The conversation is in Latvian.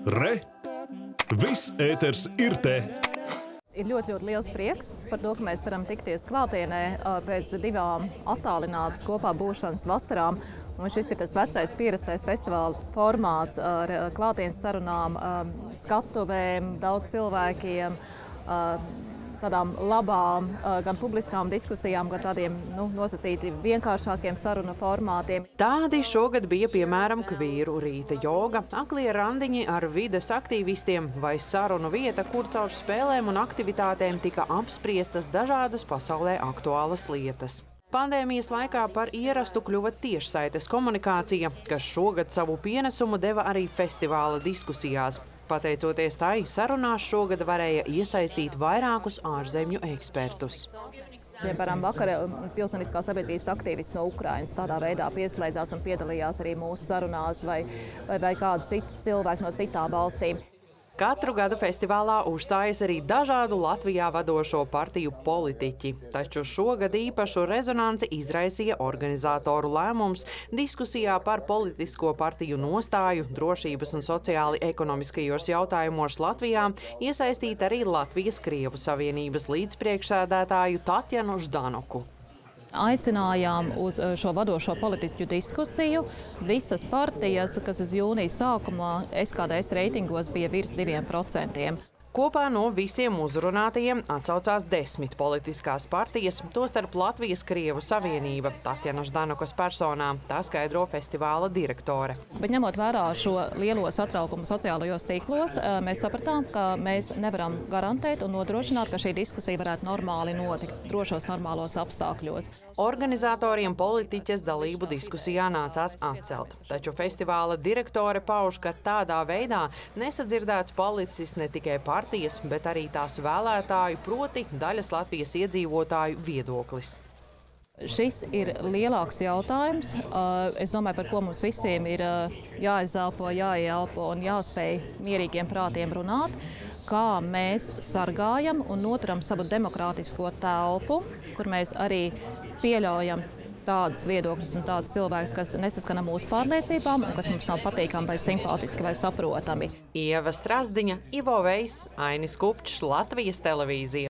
Re! Viss ēters ir te! Ir ļoti liels prieks par to, ka mēs varam tikties klātienē pēc divām attālinātas kopā būšanas vasarām. Un šis ir tas vecais pierastais festivāla formāts ar klātienes sarunām, skatuvēm, daudz cilvēkiem, tādām labām, gan publiskām diskusijām, gan tādiem nosacīti vienkāršākiem sarunu formātiem. Tādi šogad bija piemēram kvīru rīta joga, aklie randiņi ar vides aktīvistiem vai sarunu vieta, kur caur spēlēm un aktivitātēm tika apspriestas dažādas pasaulē aktuālas lietas. Pandēmijas laikā par ierastu kļuva tiešsaites komunikācija, kas šogad savu pienesumu deva arī festivāla diskusijās. Pateicoties tai, sarunās šogad varēja iesaistīt vairākus ārzemju ekspertus. Piemēram, vakar pilsoniskās sabiedrības aktīvisti no Ukrainas tādā veidā pieslēdzās un piedalījās arī mūsu sarunās vai kādi citi cilvēki no citām valstīm. Katru gadu festivālā uzstājas arī dažādu Latvijā vadošo partiju politiķi, taču šogad īpašu rezonanci izraisīja organizatoru lēmums diskusijā par politisko partiju nostāju drošības un sociāli ekonomiskajos jautājumos Latvijā iesaistīt arī Latvijas Krievu Savienības līdzpriekšsēdētāju Tatjanu Ždanoku. Aicinājām uz šo vadošo politiķu diskusiju visas partijas, kas uz jūnija sākumā SKDS reitingos bija virs 2%. Kopā no visiem uzrunātajiem atsaucās 10 politiskās partijas, tostarp Latvijas Krievu Savienība, Tatjana Ždanokas personā, tā skaidro festivāla direktore. Bet ņemot vērā šo lielo satraukumu sociālajos ciklos, mēs sapratām, ka mēs nevaram garantēt un nodrošināt, ka šī diskusija varētu normāli notikt, drošos normālos apstākļos. Organizatoriem politiķes dalību diskusijā nācās atcelt, taču festivāla direktore pauž, ka tādā veidā nesadzirdēts palicis ne tikai partijas, bet arī tās vēlētāju, proti daļas Latvijas iedzīvotāju viedoklis. Šis ir lielāks jautājums. Es domāju, par ko mums visiem ir jāizelpo, jāieelpo un jāspēj mierīgiem prātiem runāt, kā mēs sargājam un noturam savu demokrātisko telpu, kur mēs arī pieļaujam tādus viedokļus un tādus cilvēkus, kas nesaskana mūsu pārliecībām un kas mums nav patīkami vai simpātiski vai saprotami. Ieva Strazdiņa, Ivo Veiss, Ainis Kupčs, Latvijas televīzija.